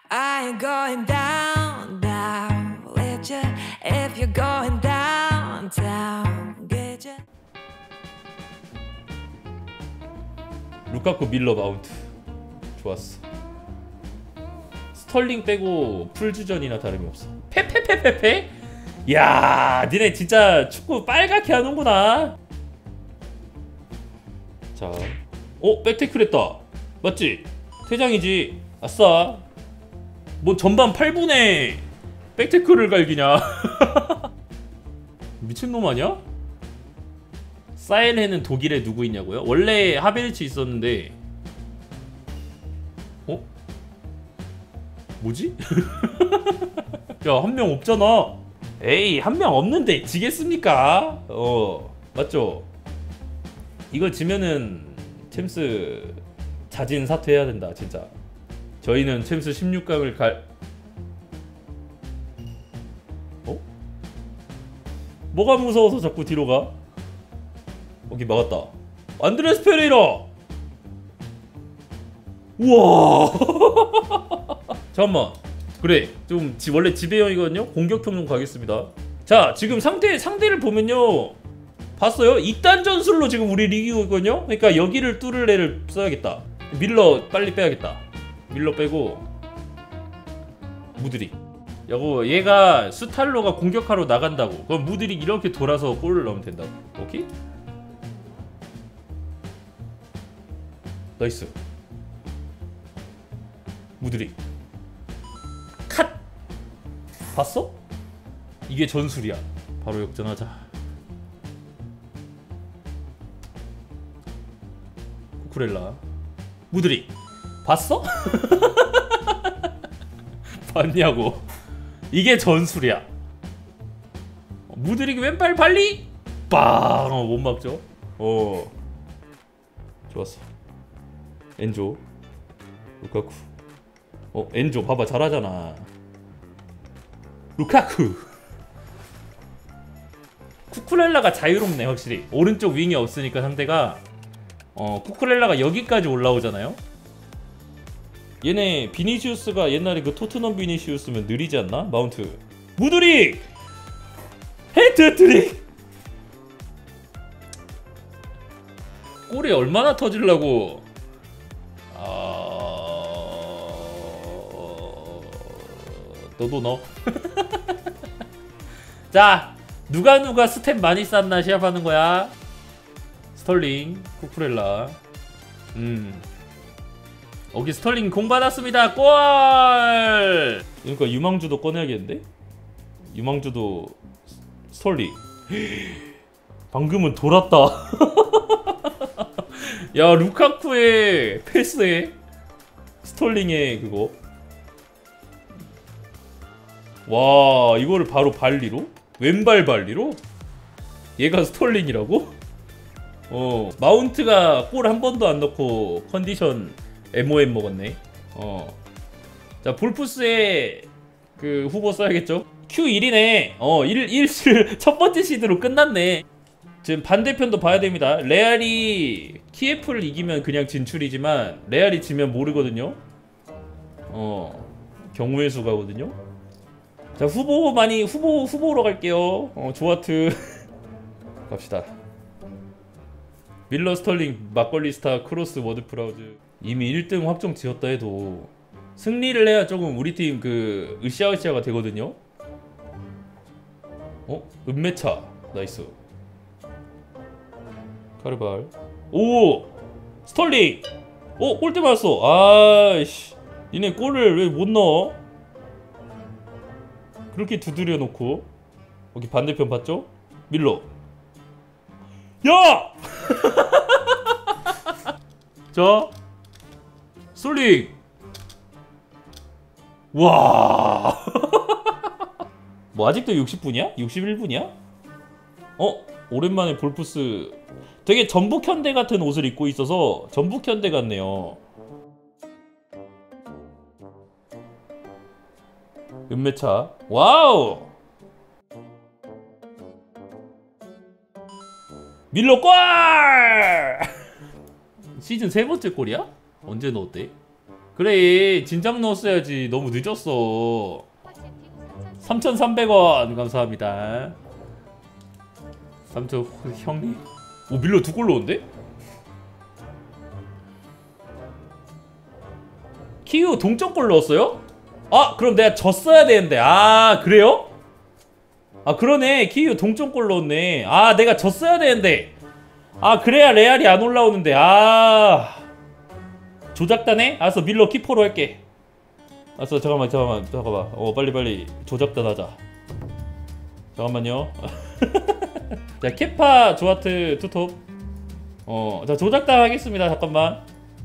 I ain't going down, down with you. If you're going downtown, get you. 루카쿠 밀러 마운트 좋았어. 스털링 빼고 풀주전이나 다름이 없어. 페페페페페? 야, 니네 진짜 축구 빨갛게 하는구나. 자, 백태클 했다. 맞지? 퇴장이지. 아싸. 뭐 전반 8분에 백태클을 갈기냐. 미친놈 아니야? 사일헤는 독일에 누구 있냐고요? 원래 하베르치 있었는데 뭐지? 야, 한 명 없잖아. 에이, 한 명 없는데 지겠습니까? 맞죠? 이거 지면은 챔스 자진 사퇴해야 된다 진짜. 저희는 챔스 16강을 갈... 뭐가 무서워서 자꾸 뒤로 가? 오케이, 막았다. 안드레스 페레이라! 우와. 잠깐만. 그래, 좀 원래 지배형이거든요? 공격형 좀 가겠습니다. 자, 지금 상대를 보면요, 봤어요? 이딴 전술로 지금 우리 리기고 있거든요? 그러니까 여기를 뚫을 애를 써야겠다. 밀러 빨리 빼야겠다. 밀러 빼고 무드릭. 야구, 얘가 수탈로가 공격하러 나간다고. 그럼 무드릭 이렇게 돌아서 골을 넣으면 된다고. 오케이? 나이스. 무드릭 컷! 봤어? 이게 전술이야. 바로 역전하자. 쿠쿠렐라 무드릭 봤어? 봤냐고. 이게 전술이야. 무드릭이 왼발 발리 빵! 못 막죠? 좋았어. 엔조 루카쿠. 엔조 봐봐, 잘하잖아. 루카쿠. 쿠쿠렐라가 자유롭네 확실히. 오른쪽 윙이 없으니까 상대가 쿠쿠렐라가 여기까지 올라오잖아요. 얘네 비니시우스가 옛날에 그 토트넘 비니시우스면 느리지 않나? 마운트 무드릭 헤트트릭. 골이 얼마나 터질라고. 너도 넣어. 자, 누가 스텝 많이 쌓나 시합하는 거야. 스털링, 쿠쿠렐라. 여기 스털링 공 받았습니다. 골! 그러니까 유망주도 꺼내야겠는데? 유망주도 스털링. 방금은 돌았다. 야, 루카쿠의 패스에 스털링의 그거. 와, 이거를 바로 발리로? 왼발 발리로? 얘가 스털링이라고? 마운트가 골 한 번도 안 넣고 컨디션 MOM 먹었네. 자, 볼푸스의 그 후보 써야겠죠? Q1이네. 1 첫 번째 시드로 끝났네. 지금 반대편도 봐야 됩니다. 레알이 키예프를 이기면 그냥 진출이지만 레알이 지면 모르거든요. 경우의 수가거든요. 자, 후보로 갈게요. 조하트. 갑시다. 밀러, 스털링, 막걸리 스타, 크로스, 워드 프라우드. 이미 1등 확정 지었다 해도 승리를 해야 조금 우리 팀 그 으쌰으쌰가 되거든요. 은매차. 나이스. 카르발. 오! 스털링! 골대 맞았어. 아이씨. 니네 골을 왜 못 넣어? 그렇게 두드려 놓고. 여기 반대편 봤죠? 밀러. 야! 자, 스털링. 와. 뭐 아직도 60분이야? 61분이야? 오랜만에 볼푸스. 되게 전북현대 같은 옷을 입고 있어서 전북현대 같네요. 은매차. 와우. 밀러 골! 시즌 3번째 골이야? 언제 넣었대? 그래 진작 넣었어야지. 너무 늦었어. 3,300원 감사합니다. 3천 형님. 오 밀러 2골 넣었는데? 키우 동점골 넣었어요? 아 그럼 내가 졌어야 되는데. 아 그래요? 아 그러네. 키우 동점골 넣었네. 아 내가 졌어야 되는데. 아 그래야 레알이 안 올라오는데. 아 조작다네? 알았어 밀러 키퍼로 할게. 알았어 잠깐만 빨리 조작단 하자. 잠깐만요. 자 케파 조하트 투톱. 자 조작단 하겠습니다. 잠깐만.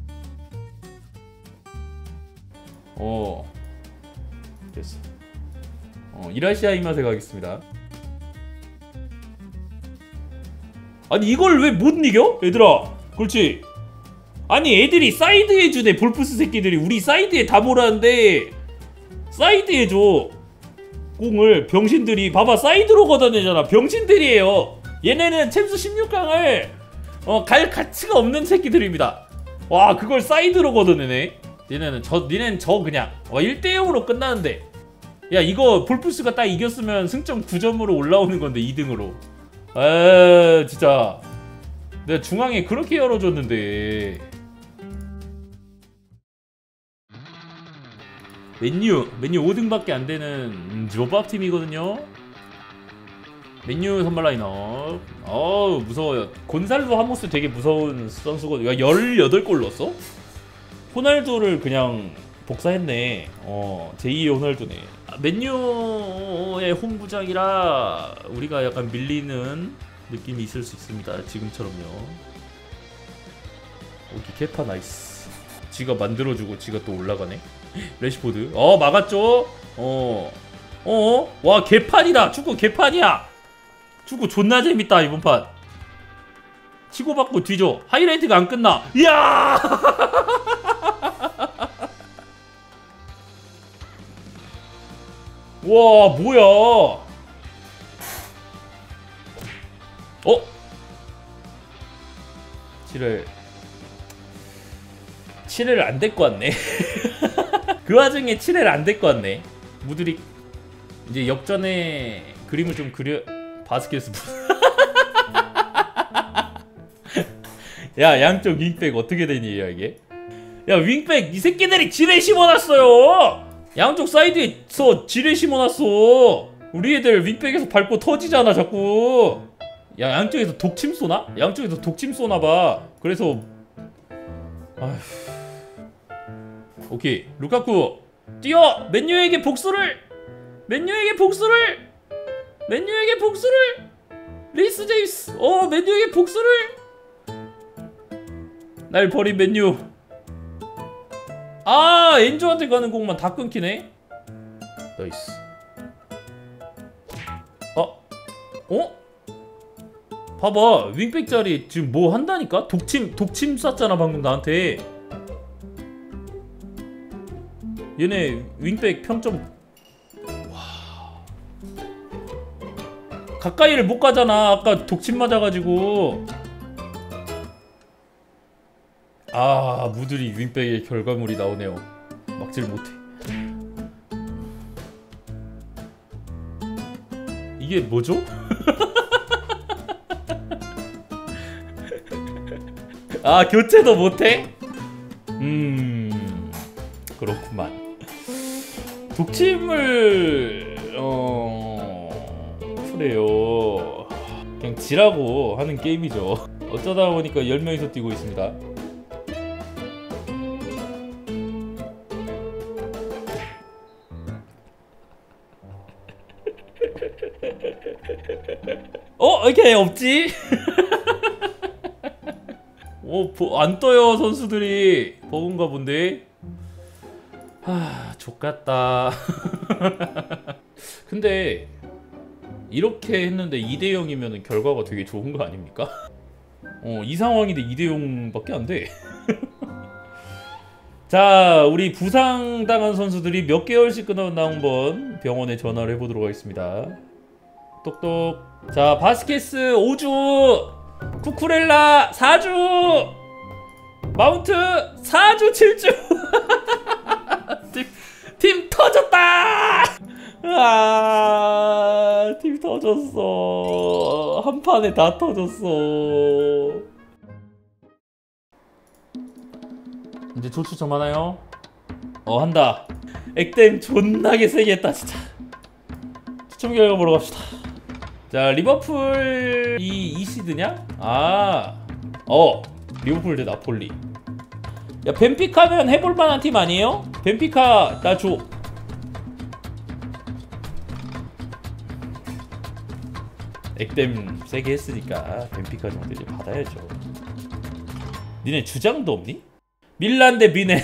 됐어. 이라시아 이마세 가겠습니다. 아니 이걸 왜 못 이겨? 얘들아 그렇지. 아니 애들이 사이드 해주네. 볼프스 새끼들이 우리 사이드에 다 몰았는데 사이드 해줘 공을. 병신들이 봐봐 사이드로 걷어내잖아. 병신들이에요. 얘네는 챔스 16강을 갈 가치가 없는 새끼들입니다. 와 그걸 사이드로 걷어내네. 니네는 저 그냥 1대0으로 끝나는데. 야 이거 볼프스가 딱 이겼으면 승점 9점으로 올라오는 건데 2등으로. 아 진짜 내가 중앙에 그렇게 열어줬는데. 맨유 5등밖에 안 되는 조밥 팀이거든요. 맨유 선발 라인업. 무서워요. 곤살로 하모스 되게 무서운 선수거든요. 18골 넣었어? 호날두를 그냥 복사했네. 제2의 호날두네. 맨유의 홈구장이라 우리가 약간 밀리는 느낌이 있을 수 있습니다. 지금처럼요. 오케이 케파 나이스. 지가 만들어주고 지가 또 올라가네. 레시포드 막았죠. 와 개판이다. 축구 개판이야. 축구 존나 재밌다 이번 판. 치고받고 뒤져. 하이라이트가 안 끝나. 이야. 와 뭐야. 칠레를 안 데리고 왔네. 그 와중에 칠레를 안 데리고 왔네. 무드릭 이제 역전에 그림을 좀 그려. 바스켓스. 야 양쪽 윙백 어떻게 되니 야 이게. 야 윙백 이 새끼들이 지뢰 심어놨어요. 양쪽 사이드에서 지뢰 심어놨어. 우리 애들 윙백에서 밟고 터지잖아 자꾸. 야 양쪽에서 독침 쏘나? 양쪽에서 독침 쏘나봐. 그래서 아휴. 오케이 루카쿠 뛰어. 맨유에게 복수를. 리스 제임스. 맨유에게 복수를. 날 버린 맨유. 엔조한테 가는 공만 다 끊기네. 나이스. 봐봐 윙백 자리 지금 뭐 한다니까? 독침 쐈잖아 방금 나한테. 얘네 윙백 평점. 와 가까이를 못 가잖아. 아까 독침 맞아가지고. 무드리 윙백의 결과물이 나오네요. 막질 못해. 이게 뭐죠? 교체도 못해? 그렇구만. 독침을 그래요. 그냥 지라고 하는 게임이죠. 어쩌다 보니까 10명이서 뛰고 있습니다. 이렇게 없지? 안 떠요 선수들이. 버그인가 본데. 족같다. 근데 이렇게 했는데 2대0이면 결과가 되게 좋은 거 아닙니까? 이 상황인데 2대0밖에 안 돼. 자 우리 부상당한 선수들이 몇 개월씩 끊어나 한번 병원에 전화를 해보도록 하겠습니다. 똑똑. 자 바스케스 5주, 쿠쿠렐라 4주, 마운트 4주 7주. 터졌어. 한 판에 다 터졌어. 이제 조추 좀 하나요? 한다. 액땜 존나게 세게 했다 진짜. 추첨 결과 보러 갑시다. 자, 리버풀 이 시드냐? 리버풀 대 나폴리. 야, 벤피카는 해볼만한 팀 아니에요? 벤피카 나 줘. 액땜 세게 했으니까 벤피카 정도 이제 받아야죠. 니네 주장도 없니? 밀란 대 미넨.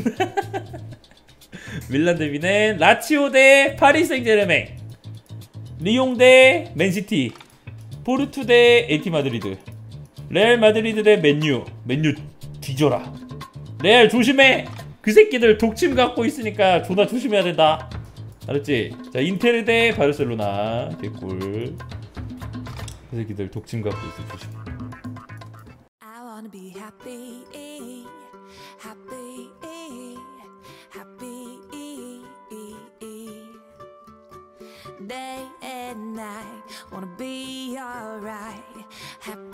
밀란 대 미넨. 라치오 대 파리 생제르맹. 리옹 대 맨시티. 포르투 대 에티 마드리드. 레알 마드리드 대 맨유. 맨유 뒤져라. 레알 조심해. 그 새끼들 독침 갖고 있으니까 존나 조심해야 된다. 알았지? 자, 인테르 대 바르셀로나. 개꿀. 그 새끼들 독침 갖고 있어. 조심. I wanna be happy, happy, happy. Day and night, wanna be alright. Happy.